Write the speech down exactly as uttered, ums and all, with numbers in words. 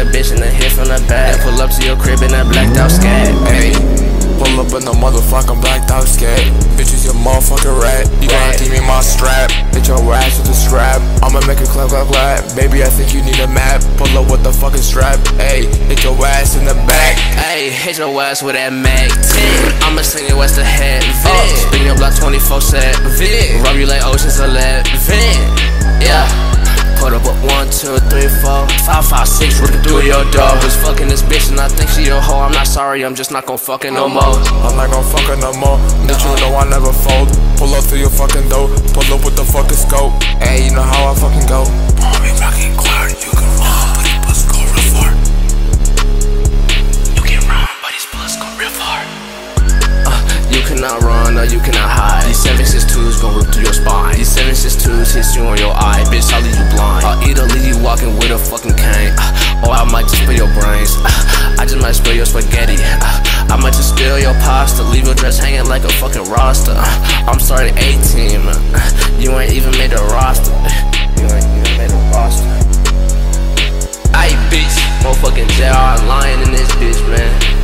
a bitch and then hit from the back. And pull up to your crib in that blacked out scat. Ayy, pull up in the motherfucking blacked out scat. Bitches, your motherfucking rat. You gonna give me my strap. Hit your ass with the strap. I'ma make it clap, clap, clap. Baby, I think you need a map. Pull up with the fucking strap. Ayy, hit your ass in the back. Ayy, hit your ass with that Mac ten. I'ma sing your ass to head. Vic. Spin your block twenty-four seven. Vic. Rub you like Ocean's eleven. Yeah. Put up with one, two, three, four, five, five, six, ripping through your door. Was fucking this bitch and I think she a hoe. I'm not sorry, I'm just not gon' fuck it no more. I'm not gon' fuck her no more. Bitch, you know I never fold. Pull up through your fucking door. Pull up with the fucking scope. Hey, you know how I fucking go. Mommy fucking clear, you can run, but these bullets go real far. You can run, but these bullets go real far. Uh, you cannot run or you cannot hide. These seven six twos gon' rip through your spine. These seven six twos hits you on your eye. Bitch, I'll leave you blind. I'll either leave you walking with a fucking cane, uh, or I might just spill your brains. uh, I just might spill your spaghetti. uh, I might just spill your pasta. Leave your dress hanging like a fucking roster. uh, I'm starting eighteen, uh, you ain't even made a roster. You ain't even made a roster. Aight, bitch, motherfucking J R Lion in this bitch, man.